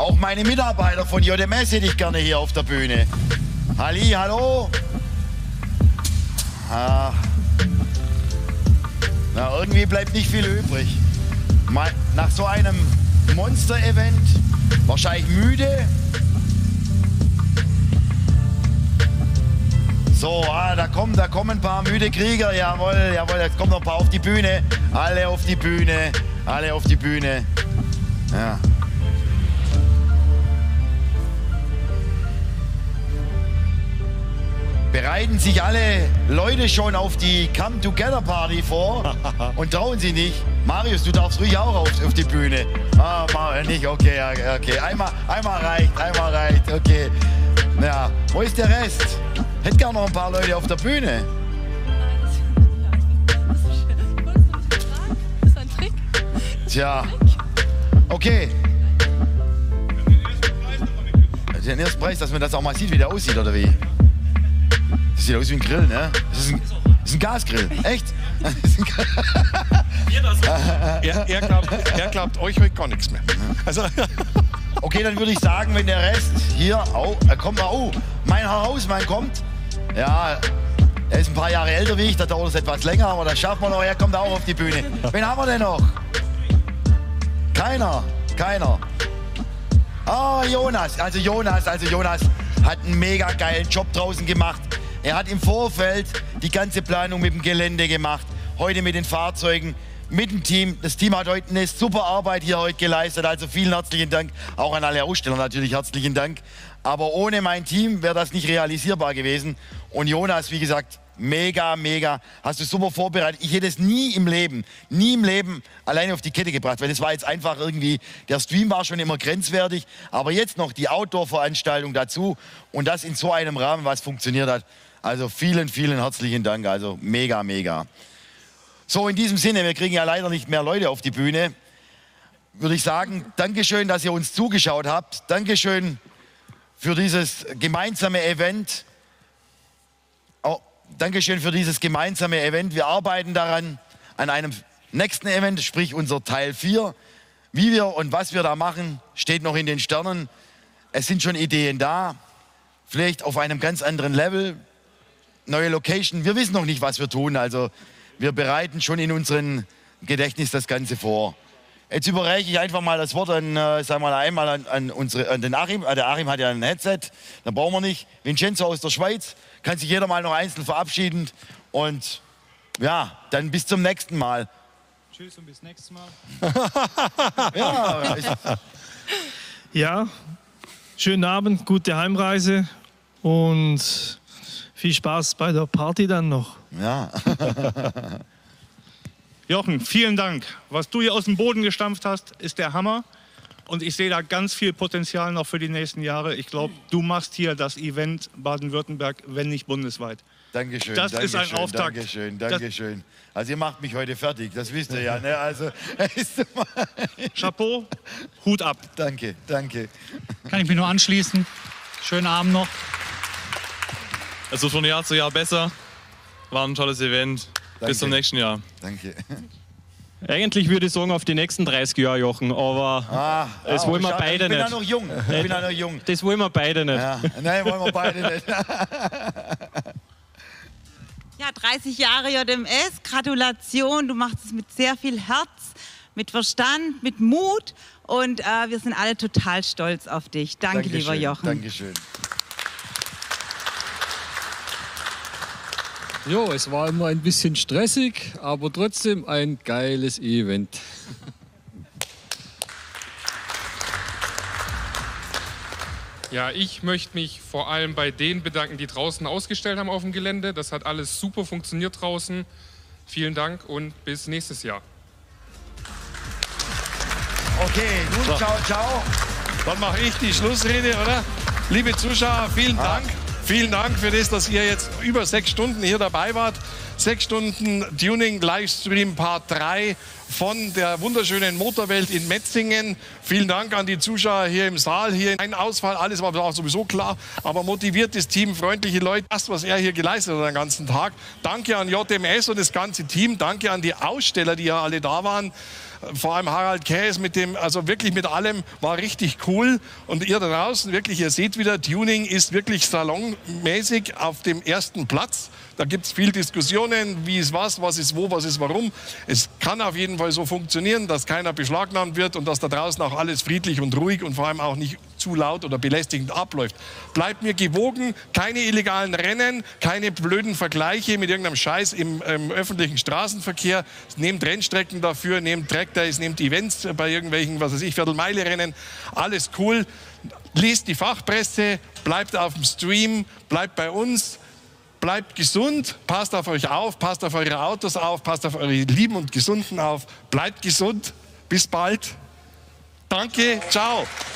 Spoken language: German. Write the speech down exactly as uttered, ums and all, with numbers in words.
Auch meine Mitarbeiter von J M S hätte ich gerne hier auf der Bühne. Halli, hallo. Ah. Na, irgendwie bleibt nicht viel übrig. Mal, nach so einem Monster-Event, wahrscheinlich müde. So, ah, da kommen, da kommen ein paar müde Krieger. Jawohl, jawohl, jetzt kommen noch ein paar auf die Bühne. Alle auf die Bühne, alle auf die Bühne. Ja. Bereiten sich alle Leute schon auf die Come-Together-Party vor und trauen sie nicht. Marius, du darfst ruhig auch auf, auf die Bühne. Ah, Marius, nicht, okay, okay. Einmal, einmal reicht, einmal reicht, okay. Ja, wo ist der Rest? Hätte gar noch ein paar Leute auf der Bühne. Das ist ein Trick. Tja, okay. Den ersten Preis, dass man das auch mal sieht, wie der aussieht, oder wie? Das sieht aus wie ein Grill, ne? Das ist ein, das ist ein Gasgrill. Echt? er, er, glaubt, er glaubt euch heute gar nichts mehr. Also okay, dann würde ich sagen, wenn der Rest hier, oh, er kommt mal, oh, mein Herr Hausmann kommt. Ja, er ist ein paar Jahre älter wie ich, da dauert es etwas länger, aber das schaffen wir noch, er kommt auch auf die Bühne. Wen haben wir denn noch? Keiner, keiner. Ah, oh, Jonas, also Jonas, also Jonas hat einen mega geilen Job draußen gemacht. Er hat im Vorfeld die ganze Planung mit dem Gelände gemacht, heute mit den Fahrzeugen, mit dem Team. Das Team hat heute eine super Arbeit hier heute geleistet, also vielen herzlichen Dank. Auch an alle Aussteller natürlich herzlichen Dank. Aber ohne mein Team wäre das nicht realisierbar gewesen. Und Jonas, wie gesagt, mega, mega, hast du super vorbereitet. Ich hätte es nie im Leben, nie im Leben alleine auf die Kette gebracht, weil das war jetzt einfach irgendwie, der Stream war schon immer grenzwertig, aber jetzt noch die Outdoor-Veranstaltung dazu und das in so einem Rahmen, was funktioniert hat. Also vielen, vielen herzlichen Dank, also mega, mega. So, in diesem Sinne, wir kriegen ja leider nicht mehr Leute auf die Bühne, würde ich sagen, Dankeschön, dass ihr uns zugeschaut habt. Dankeschön für dieses gemeinsame Event. Oh, Dankeschön für dieses gemeinsame Event. Wir arbeiten daran, an einem nächsten Event, sprich unser Teil vier. Wie wir und was wir da machen, steht noch in den Sternen. Es sind schon Ideen da, vielleicht auf einem ganz anderen Level. Neue Location, wir wissen noch nicht, was wir tun, also wir bereiten schon in unserem Gedächtnis das Ganze vor. Jetzt überreiche ich einfach mal das Wort an, äh, sagen wir mal einmal an, an, unsere, an den Achim. Der Achim hat ja ein Headset, dann brauchen wir nicht. Vincenzo aus der Schweiz, kann sich jeder mal noch einzeln verabschieden und ja, dann bis zum nächsten Mal. Tschüss und bis nächstes Mal. ja, ich, ja, schönen Abend, gute Heimreise und viel Spaß bei der Party dann noch. Ja. Jochen, vielen Dank. Was du hier aus dem Boden gestampft hast, ist der Hammer. Und ich sehe da ganz viel Potenzial noch für die nächsten Jahre. Ich glaube, du machst hier das Event Baden-Württemberg, wenn nicht bundesweit. Dankeschön. Das Dankeschön, ist ein Auftakt. Dankeschön, Dankeschön. Also ihr macht mich heute fertig, das wisst ihr ja. Ne? Also, Chapeau, Hut ab. Danke, danke. Kann ich mich nur anschließen. Schönen Abend noch. Es wird von Jahr zu Jahr besser. War ein tolles Event. Danke. Bis zum nächsten Jahr. Danke. Eigentlich würde ich sagen auf die nächsten dreißig Jahre, Jochen, aber ah, das ja, wollen wir schau, beide ich bin nicht. Ja noch jung. Ich bin ja noch jung. Das wollen wir beide nicht. Ja. Nein, wollen wir beide nicht. Ja, dreißig Jahre J M S, Gratulation. Du machst es mit sehr viel Herz, mit Verstand, mit Mut und äh, wir sind alle total stolz auf dich. Danke, Dankeschön, lieber Jochen. Dankeschön. Jo, es war immer ein bisschen stressig, aber trotzdem ein geiles Event. Ja, ich möchte mich vor allem bei denen bedanken, die draußen ausgestellt haben auf dem Gelände. Das hat alles super funktioniert draußen. Vielen Dank und bis nächstes Jahr. Okay, nun So. ciao, ciao. Dann mache ich die Schlussrede, oder? Liebe Zuschauer, vielen Dank. Vielen Dank für das, dass ihr jetzt über sechs Stunden hier dabei wart. Sechs Stunden Tuning Livestream Part drei von der wunderschönen Motorwelt in Metzingen. Vielen Dank an die Zuschauer hier im Saal. Hier ein Ausfall, alles war auch sowieso klar. Aber motiviertes Team, freundliche Leute. Das, was er hier geleistet hat den ganzen Tag. Danke an J M S und das ganze Team. Danke an die Aussteller, die ja alle da waren. Vor allem Harald Käs mit dem, also wirklich mit allem, war richtig cool. Und ihr da draußen, wirklich, ihr seht wieder, Tuning ist wirklich salonmäßig auf dem ersten Platz. Da gibt es viel Diskussionen, wie ist was, was ist wo, was ist warum. Es kann auf jeden Fall so funktionieren, dass keiner beschlagnahmt wird und dass da draußen auch alles friedlich und ruhig und vor allem auch nicht zu laut oder belästigend abläuft. Bleibt mir gewogen, keine illegalen Rennen, keine blöden Vergleiche mit irgendeinem Scheiß im, im öffentlichen Straßenverkehr. Nehmt Rennstrecken dafür, nehmt Trackdays, nehmt Events bei irgendwelchen, was weiß ich, Viertelmeile-Rennen. Alles cool. Lest die Fachpresse, bleibt auf dem Stream, bleibt bei uns. Bleibt gesund, passt auf euch auf, passt auf eure Autos auf, passt auf eure Lieben und Gesunden auf. Bleibt gesund, bis bald. Danke, ciao.